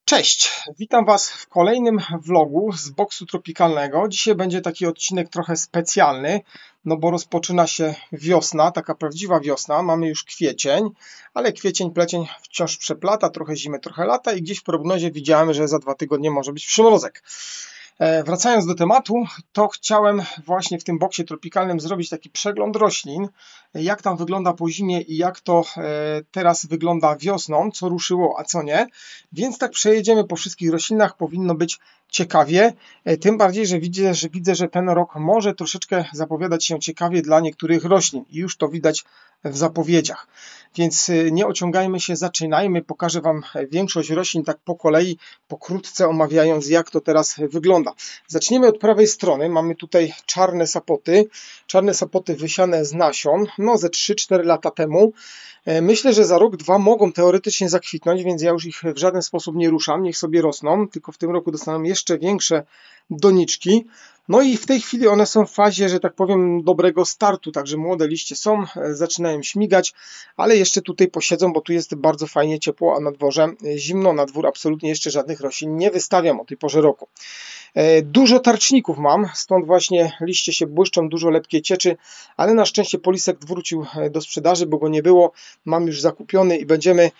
Cześć, witam Was w kolejnym vlogu z boksu tropikalnego. Dzisiaj będzie taki odcinek trochę specjalny, no bo rozpoczyna się wiosna, taka prawdziwa wiosna. Mamy już kwiecień, ale kwiecień, plecień wciąż przeplata, trochę zimy, trochę lata i gdzieś w prognozie widziałem, że za 2 tygodnie może być przymrozek. Wracając do tematu, to chciałem właśnie w tym boksie tropikalnym zrobić taki przegląd roślin, jak tam wygląda po zimie i jak to teraz wygląda wiosną, co ruszyło, a co nie. Więc tak przejedziemy po wszystkich roślinach, powinno być ciekawie, tym bardziej, że widzę, że ten rok może troszeczkę zapowiadać się ciekawie dla niektórych roślin i już to widać w zapowiedziach. Więc nie ociągajmy się, zaczynajmy. Pokażę Wam większość roślin tak po kolei, pokrótce omawiając, jak to teraz wygląda. Zaczniemy od prawej strony. Mamy tutaj czarne sapoty wysiane z nasion, no ze 3-4 lata temu. Myślę, że za rok, dwa mogą teoretycznie zakwitnąć, więc ja już ich w żaden sposób nie ruszam, niech sobie rosną, tylko w tym roku dostaną jeszcze większe doniczki. No i w tej chwili one są w fazie, że tak powiem, dobrego startu, także młode liście są, zaczynają śmigać, ale jeszcze tutaj posiedzą, bo tu jest bardzo fajnie ciepło, a na dworze zimno, na dwór absolutnie jeszcze żadnych roślin nie wystawiam o tej porze roku. Dużo tarczników mam, stąd właśnie liście się błyszczą, dużo lepkiej cieczy, ale na szczęście polisek wrócił do sprzedaży, bo go nie było, mam już zakupiony i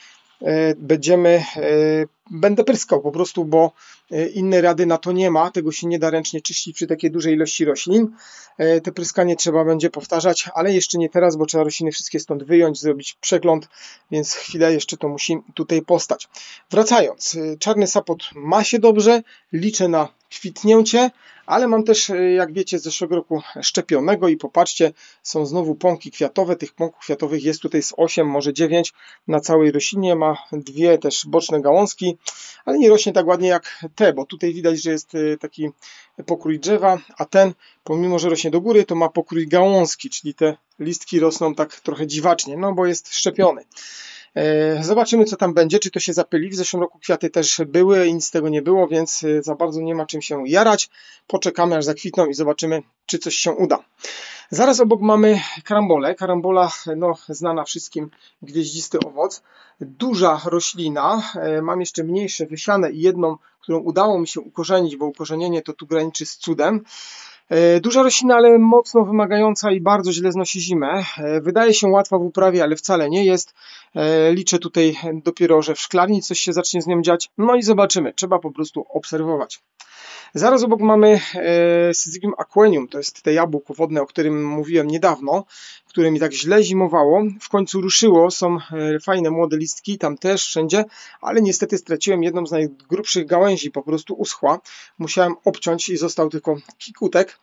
będę pryskał po prostu, bo innej rady na to nie ma, tego się nie da ręcznie czyścić przy takiej dużej ilości roślin. Te pryskanie trzeba będzie powtarzać, ale jeszcze nie teraz, bo trzeba rośliny wszystkie stąd wyjąć, zrobić przegląd, więc chwilę jeszcze to musi tutaj postać. Wracając, czarny sapot ma się dobrze, liczę na kwitnięcie, ale mam też, jak wiecie, z zeszłego roku szczepionego i popatrzcie, są znowu pąki kwiatowe. Tych pąków kwiatowych jest tutaj z 8, może 9 na całej roślinie. Ma 2 też boczne gałązki, ale nie rośnie tak ładnie jak te, bo tutaj widać, że jest taki pokrój drzewa, a ten, pomimo że rośnie do góry, to ma pokrój gałązki, czyli te listki rosną tak trochę dziwacznie, no bo jest szczepiony. Zobaczymy, co tam będzie, czy to się zapyli. W zeszłym roku kwiaty też były i nic z tego nie było, więc za bardzo nie ma czym się jarać. Poczekamy, aż zakwitną i zobaczymy, czy coś się uda. Zaraz obok mamy karambolę. Karambola, no, znana wszystkim, gwieździsty owoc. Duża roślina. Mam jeszcze mniejsze wysiane i jedną, którą udało mi się ukorzenić, bo ukorzenienie to tu graniczy z cudem. Duża roślina, ale mocno wymagająca i bardzo źle znosi zimę. Wydaje się łatwa w uprawie, ale wcale nie jest. Liczę tutaj dopiero, że w szklarni coś się zacznie z nią dziać. No i zobaczymy. Trzeba po prostu obserwować. Zaraz obok mamy Syzygium aquenium, to jest te jabłko wodne, o którym mówiłem niedawno, które mi tak źle zimowało. W końcu ruszyło, są fajne młode listki, tam też wszędzie, ale niestety straciłem jedną z najgrubszych gałęzi, po prostu uschła. Musiałem obciąć i został tylko kikutek,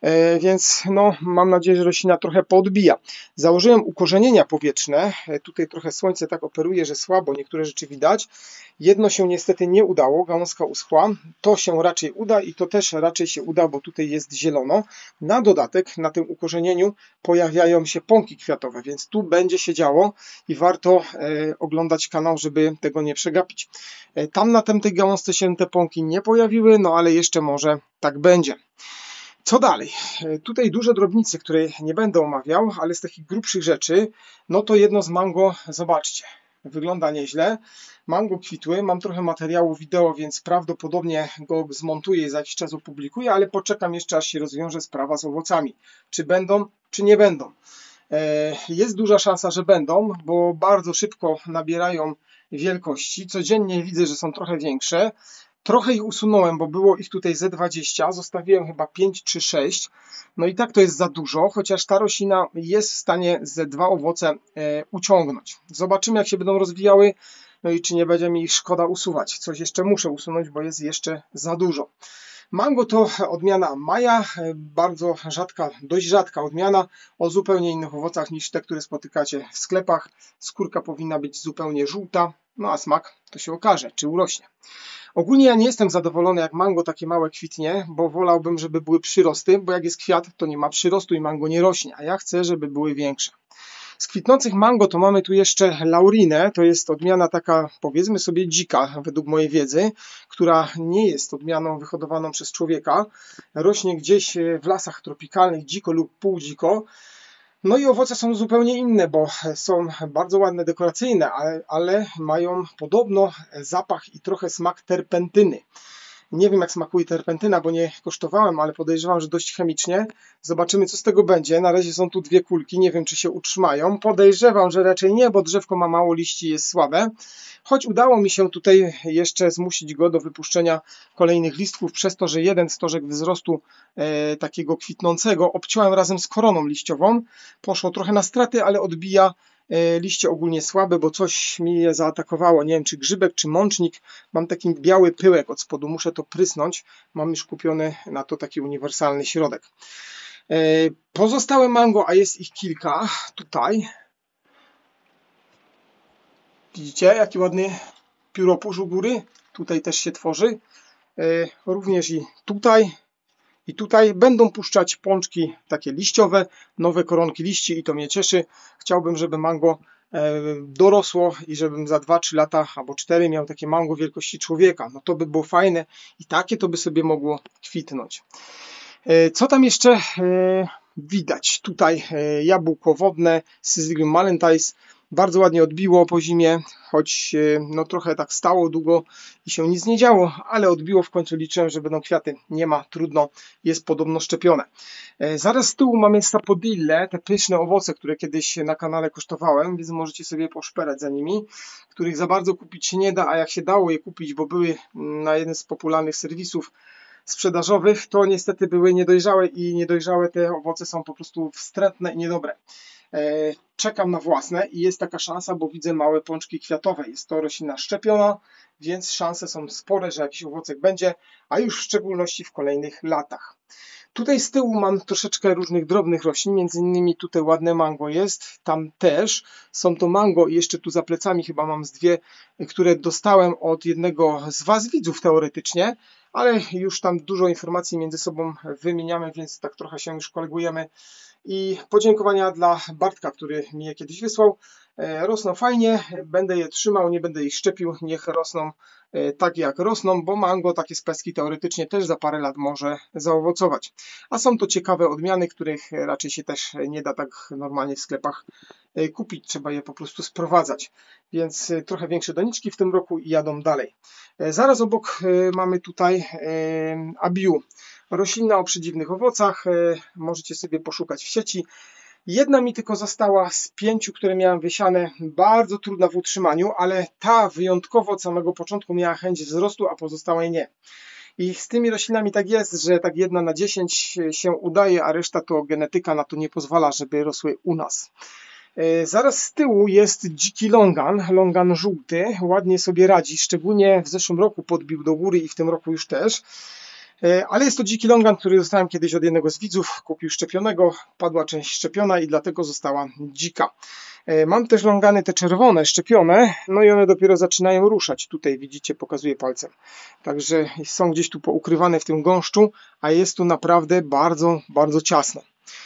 więc no, mam nadzieję, że roślina trochę poodbija. Założyłem ukorzenienia powietrzne, tutaj trochę słońce tak operuje, że słabo niektóre rzeczy widać. Jedno się niestety nie udało, gałązka uschła, to się raczej uda i to też raczej się uda, bo tutaj jest zielono. Na dodatek na tym ukorzenieniu pojawiają się pąki kwiatowe, więc tu będzie się działo i warto oglądać kanał, żeby tego nie przegapić. Tam na tamtej gałązce się te pąki nie pojawiły, no ale jeszcze może tak będzie. Co dalej? Tutaj dużo drobnicy, której nie będę omawiał, ale z takich grubszych rzeczy, no to jedno z mango, zobaczcie. Wygląda nieźle. Mango kwitły, mam trochę materiału wideo, więc prawdopodobnie go zmontuję i za jakiś czas opublikuję, ale poczekam jeszcze, aż się rozwiąże sprawa z owocami. Czy będą, czy nie będą. Jest duża szansa, że będą, bo bardzo szybko nabierają wielkości. Codziennie widzę, że są trochę większe. Trochę ich usunąłem, bo było ich tutaj ze 20, zostawiłem chyba 5 czy 6. No i tak to jest za dużo, chociaż ta roślina jest w stanie ze 2 owoce uciągnąć. Zobaczymy, jak się będą rozwijały, no i czy nie będzie mi ich szkoda usuwać. Coś jeszcze muszę usunąć, bo jest jeszcze za dużo. Mango to odmiana Maja, bardzo rzadka, dość rzadka odmiana, o zupełnie innych owocach niż te, które spotykacie w sklepach. Skórka powinna być zupełnie żółta, no a smak to się okaże, czy urośnie. Ogólnie ja nie jestem zadowolony, jak mango takie małe kwitnie, bo wolałbym, żeby były przyrosty, bo jak jest kwiat, to nie ma przyrostu i mango nie rośnie, a ja chcę, żeby były większe. Z kwitnących mango to mamy tu jeszcze laurinę, to jest odmiana taka, powiedzmy sobie, dzika, według mojej wiedzy, która nie jest odmianą wyhodowaną przez człowieka, rośnie gdzieś w lasach tropikalnych dziko lub półdziko. No i owoce są zupełnie inne, bo są bardzo ładne, dekoracyjne, ale mają podobno zapach i trochę smak terpentyny. Nie wiem, jak smakuje terpentyna, bo nie kosztowałem, ale podejrzewam, że dość chemicznie. Zobaczymy, co z tego będzie. Na razie są tu dwie kulki, nie wiem, czy się utrzymają. Podejrzewam, że raczej nie, bo drzewko ma mało liści i jest słabe. Choć udało mi się tutaj jeszcze zmusić go do wypuszczenia kolejnych listków, przez to, że jeden stożek wzrostu takiego kwitnącego obciąłem razem z koroną liściową. Poszło trochę na straty, ale odbija liście ogólnie słabe, bo coś mi je zaatakowało. Nie wiem, czy grzybek, czy mącznik. Mam taki biały pyłek od spodu, muszę to prysnąć. Mam już kupiony na to taki uniwersalny środek. Pozostałe mango, a jest ich kilka tutaj. Widzicie, jaki ładny pióropusz u góry? Tutaj też się tworzy. Również i tutaj będą puszczać pączki takie liściowe, nowe koronki liści i to mnie cieszy. Chciałbym, żeby mango dorosło i żebym za 2-3 lata albo 4 miał takie mango wielkości człowieka. No to by było fajne i takie to by sobie mogło kwitnąć. Co tam jeszcze widać? Tutaj jabłko wodne, Syzygium Malentice. Bardzo ładnie odbiło po zimie, choć no trochę tak stało długo i się nic nie działo, ale odbiło, w końcu liczyłem, że będą kwiaty. Nie ma, trudno, jest podobno szczepione. Zaraz z tyłu mamy sapodille, te pyszne owoce, które kiedyś na kanale kosztowałem, więc możecie sobie poszperać za nimi, których za bardzo kupić się nie da, a jak się dało je kupić, bo były na jednym z popularnych serwisów sprzedażowych, to niestety były niedojrzałe i niedojrzałe te owoce są po prostu wstrętne i niedobre. Czekam na własne i jest taka szansa, bo widzę małe pączki kwiatowe. Jest to roślina szczepiona, więc szanse są spore, że jakiś owocek będzie, a już w szczególności w kolejnych latach. Tutaj z tyłu mam troszeczkę różnych drobnych roślin, między innymi tutaj ładne mango jest, tam też są to mango i jeszcze tu za plecami chyba mam z dwie, które dostałem od jednego z Was widzów teoretycznie, ale już tam dużo informacji między sobą wymieniamy, więc tak trochę się już kolegujemy. I podziękowania dla Bartka, który mi je kiedyś wysłał. Rosną fajnie, będę je trzymał, nie będę ich szczepił, niech rosną tak jak rosną, bo mango, takie speski teoretycznie też za parę lat może zaowocować. A są to ciekawe odmiany, których raczej się też nie da tak normalnie w sklepach kupić, trzeba je po prostu sprowadzać. Więc trochę większe doniczki w tym roku i jadą dalej. Zaraz obok mamy tutaj Abiu. Roślina o przedziwnych owocach, możecie sobie poszukać w sieci. Jedna mi tylko została z 5, które miałem wysiane, bardzo trudna w utrzymaniu, ale ta wyjątkowo od samego początku miała chęć wzrostu, a pozostałe nie. I z tymi roślinami tak jest, że tak 1 na 10 się udaje, a reszta to genetyka na to nie pozwala, żeby rosły u nas. Zaraz z tyłu jest dziki longan żółty, ładnie sobie radzi, szczególnie w zeszłym roku podbił do góry i w tym roku już też. Ale jest to dziki longan, który dostałem kiedyś od jednego z widzów, kupił szczepionego, padła część szczepiona i dlatego została dzika. Mam też longany te czerwone, szczepione, no i one dopiero zaczynają ruszać. Tutaj widzicie, pokazuję palcem. Także są gdzieś tu poukrywane w tym gąszczu, a jest tu naprawdę bardzo, bardzo ciasno.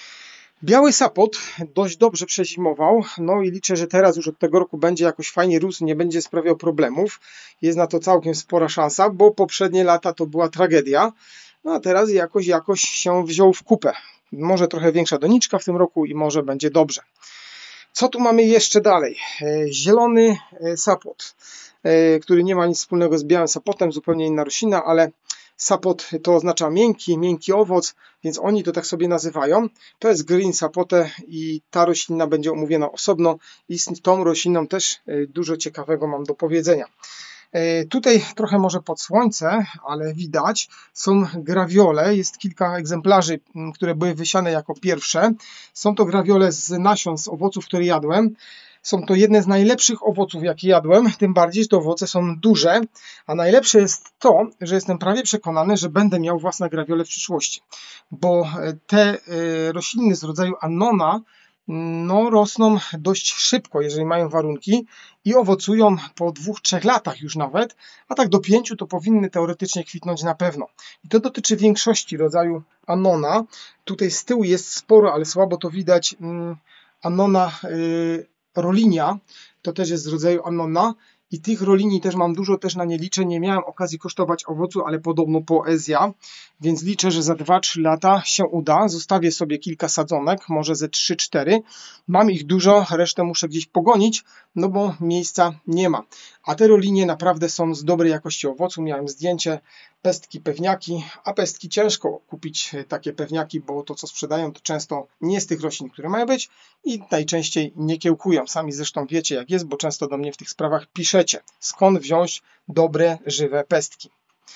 Biały sapot dość dobrze przezimował, no i liczę, że teraz już od tego roku będzie jakoś fajnie rósł, nie będzie sprawiał problemów. Jest na to całkiem spora szansa, bo poprzednie lata to była tragedia, no a teraz jakoś się wziął w kupę. Może trochę większa doniczka w tym roku i może będzie dobrze. Co tu mamy jeszcze dalej? Zielony sapot, który nie ma nic wspólnego z białym sapotem, zupełnie inna roślina, ale sapot to oznacza miękki owoc, więc oni to tak sobie nazywają. To jest green sapote i ta roślina będzie omówiona osobno i z tą rośliną też dużo ciekawego mam do powiedzenia. Tutaj trochę może pod słońce, ale widać, są grawiole, jest kilka egzemplarzy, które były wysiane jako pierwsze. Są to grawiole z nasion, z owoców, które jadłem. Są to jedne z najlepszych owoców, jakie jadłem, tym bardziej, że te owoce są duże, a najlepsze jest to, że jestem prawie przekonany, że będę miał własne grawiole w przyszłości, bo te rośliny z rodzaju annona no, rosną dość szybko, jeżeli mają warunki i owocują po 2-3 latach już nawet, a tak do 5 to powinny teoretycznie kwitnąć na pewno. I to dotyczy większości rodzaju annona. Tutaj z tyłu jest sporo, ale słabo to widać, annona Rollinia, to też jest z rodzaju annona I tych rolinii też mam dużo, też na nie liczę. Nie miałem okazji kosztować owocu, ale podobno poezja, więc liczę, że za 2-3 lata się uda. Zostawię sobie kilka sadzonek, może ze 3-4. Mam ich dużo, resztę muszę gdzieś pogonić, no bo miejsca nie ma. A te rolinie naprawdę są z dobrej jakości owocu. Miałem zdjęcie, pestki, pewniaki, a pestki ciężko kupić takie pewniaki, bo to co sprzedają to często nie z tych roślin, które mają być i najczęściej nie kiełkują. Sami zresztą wiecie jak jest, bo często do mnie w tych sprawach piszecie, skąd wziąć dobre, żywe pestki.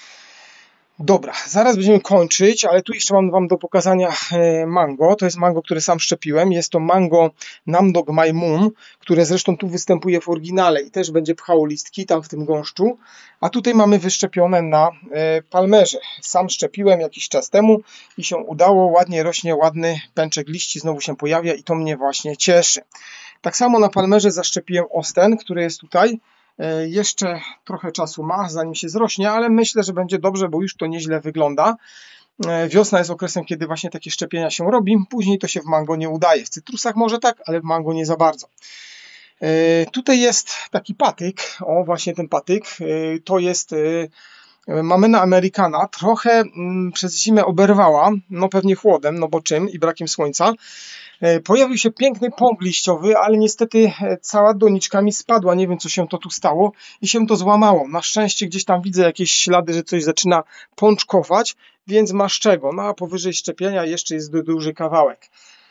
Dobra, zaraz będziemy kończyć, ale tu jeszcze mam wam do pokazania mango. To jest mango, które sam szczepiłem. Jest to mango Namdog My Moon, które zresztą tu występuje w oryginale i też będzie pchało listki tam w tym gąszczu. A tutaj mamy wyszczepione na palmerze. Sam szczepiłem jakiś czas temu i się udało. Ładnie rośnie, ładny pęczek liści znowu się pojawia i to mnie właśnie cieszy. Tak samo na palmerze zaszczepiłem osten, który jest tutaj. Jeszcze trochę czasu ma, zanim się zrośnie, ale myślę, że będzie dobrze, bo już to nieźle wygląda. Wiosna jest okresem, kiedy właśnie takie szczepienia się robi. Później to się w mango nie udaje. W cytrusach może tak, ale w mango nie za bardzo. Tutaj jest taki patyk. O, właśnie ten patyk. To jest Mamena americana. Trochę przez zimę oberwała. No pewnie chłodem, no bo czym i brakiem słońca. Pojawił się piękny pąk liściowy, ale niestety cała doniczka mi spadła. Nie wiem, co się to tu stało i się to złamało. Na szczęście gdzieś tam widzę jakieś ślady, że coś zaczyna pączkować, więc masz czego. No a powyżej szczepienia jeszcze jest duży kawałek.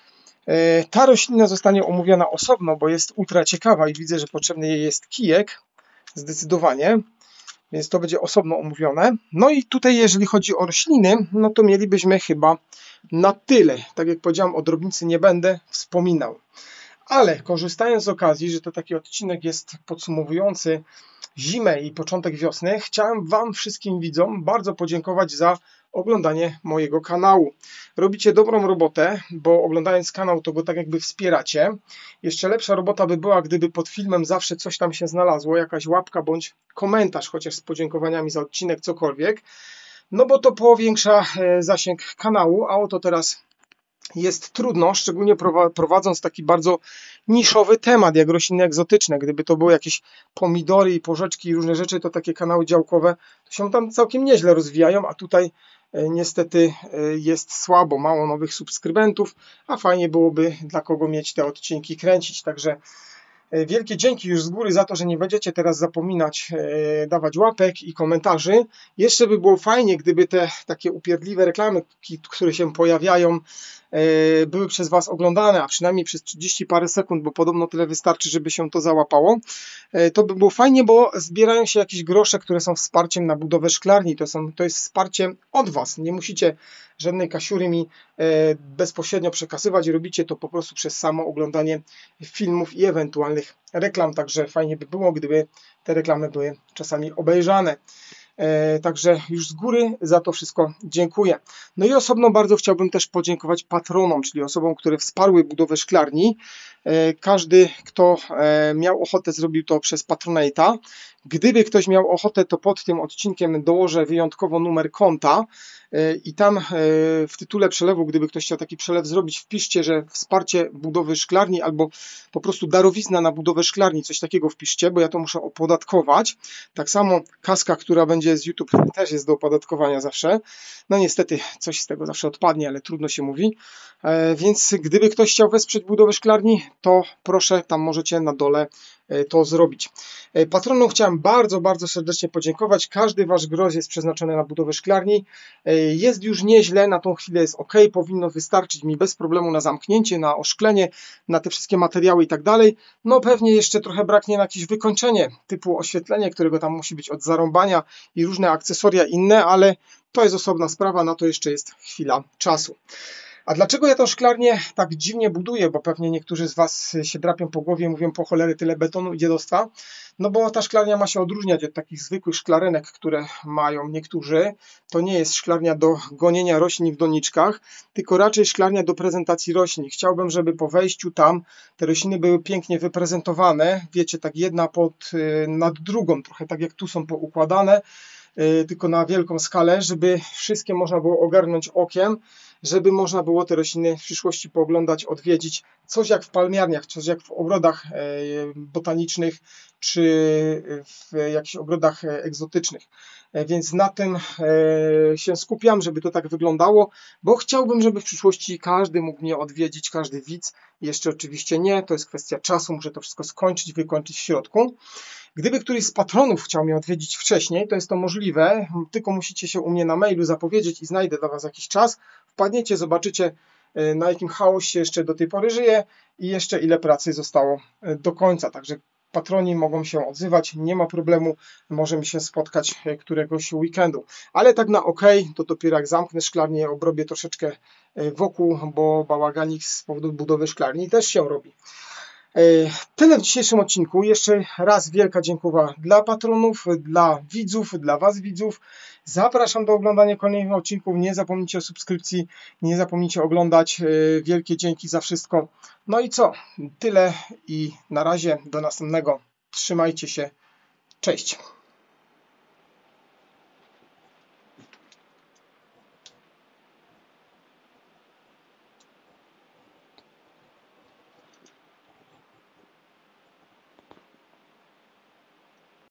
Ta roślina zostanie omówiona osobno, bo jest ultra ciekawa i widzę, że potrzebny jej jest kijek. Zdecydowanie. Więc to będzie osobno omówione. No i tutaj jeżeli chodzi o rośliny, no to mielibyśmy chyba na tyle. Tak jak powiedziałem, o drobnicy nie będę wspominał. Ale korzystając z okazji, że to taki odcinek jest podsumowujący zimę i początek wiosny, chciałem wam wszystkim widzom bardzo podziękować za oglądanie mojego kanału. Robicie dobrą robotę, bo oglądając kanał to go tak jakby wspieracie. Jeszcze lepsza robota by była, gdyby pod filmem zawsze coś tam się znalazło, jakaś łapka bądź komentarz, chociaż z podziękowaniami za odcinek, cokolwiek. No bo to powiększa zasięg kanału, a oto teraz jest trudno, szczególnie prowadząc taki bardzo niszowy temat, jak rośliny egzotyczne. Gdyby to były jakieś pomidory i porzeczki i różne rzeczy, to takie kanały działkowe to się tam całkiem nieźle rozwijają, a tutaj niestety jest słabo, mało nowych subskrybentów, a fajnie byłoby dla kogo mieć te odcinki kręcić. Także wielkie dzięki już z góry za to, że nie będziecie teraz zapominać dawać łapek i komentarzy. Jeszcze by było fajnie, gdyby te takie upierdliwe reklamy, które się pojawiają, były przez was oglądane, a przynajmniej przez 30 parę sekund, bo podobno tyle wystarczy, żeby się to załapało. To by było fajnie, bo zbierają się jakieś grosze, które są wsparciem na budowę szklarni. To jest wsparcie od was. Nie musicie żadnej kasiury mi bezpośrednio przekazywać. Robicie to po prostu przez samo oglądanie filmów i ewentualnych reklam. Także fajnie by było, gdyby te reklamy były czasami obejrzane. Także już z góry za to wszystko dziękuję. No i osobno bardzo chciałbym też podziękować patronom, czyli osobom, które wsparły budowę szklarni. Każdy, kto miał ochotę, zrobił to przez Patronite'a. Gdyby ktoś miał ochotę, to pod tym odcinkiem dołożę wyjątkowo numer konta i tam w tytule przelewu, gdyby ktoś chciał taki przelew zrobić, wpiszcie, że wsparcie budowy szklarni albo po prostu darowizna na budowę szklarni, coś takiego wpiszcie, bo ja to muszę opodatkować. Tak samo kaska, która będzie z YouTube, też jest do opodatkowania zawsze. No niestety coś z tego zawsze odpadnie, ale trudno się mówi. Więc gdyby ktoś chciał wesprzeć budowę szklarni, to proszę, tam możecie na dole to zrobić. Patronom chciałem bardzo, bardzo serdecznie podziękować. Każdy wasz grosz jest przeznaczony na budowę szklarni. Jest już nieźle, na tą chwilę jest ok, powinno wystarczyć mi bez problemu na zamknięcie, na oszklenie, na te wszystkie materiały i tak dalej. No pewnie jeszcze trochę braknie na jakieś wykończenie, typu oświetlenie, którego tam musi być od zarąbania i różne akcesoria inne, ale to jest osobna sprawa, na to jeszcze jest chwila czasu. A dlaczego ja tą szklarnię tak dziwnie buduję? Bo pewnie niektórzy z was się drapią po głowie i mówią, po cholery tyle betonu i dziadostwa. No bo ta szklarnia ma się odróżniać od takich zwykłych szklarenek, które mają niektórzy. To nie jest szklarnia do gonienia roślin w doniczkach, tylko raczej szklarnia do prezentacji roślin. Chciałbym, żeby po wejściu tam te rośliny były pięknie wyprezentowane. Wiecie, tak jedna nad drugą, trochę tak jak tu są poukładane. tylko na wielką skalę, żeby wszystkie można było ogarnąć okiem, żeby można było te rośliny w przyszłości pooglądać, odwiedzić, coś jak w palmiarniach, coś jak w ogrodach botanicznych, czy w jakichś ogrodach egzotycznych. Więc na tym się skupiam, żeby to tak wyglądało, bo chciałbym, żeby w przyszłości każdy mógł mnie odwiedzić, każdy widz. Jeszcze oczywiście nie, to jest kwestia czasu, muszę to wszystko skończyć, wykończyć w środku. Gdyby któryś z patronów chciał mnie odwiedzić wcześniej, to jest to możliwe, tylko musicie się u mnie na mailu zapowiedzieć i znajdę dla Was jakiś czas. Wpadniecie, zobaczycie, na jakim chaosie jeszcze do tej pory żyję i jeszcze ile pracy zostało do końca. Także patroni mogą się odzywać, nie ma problemu, możemy się spotkać któregoś weekendu. Ale tak na OK, to dopiero jak zamknę szklarnię, obrobię troszeczkę wokół, bo bałaganik z powodu budowy szklarni też się robi. Tyle w dzisiejszym odcinku. Jeszcze raz wielka dziękuję dla patronów, dla widzów, dla Was widzów. Zapraszam do oglądania kolejnych odcinków. Nie zapomnijcie o subskrypcji, nie zapomnijcie oglądać. Wielkie dzięki za wszystko. No i co? Tyle i na razie. Do następnego. Trzymajcie się. Cześć.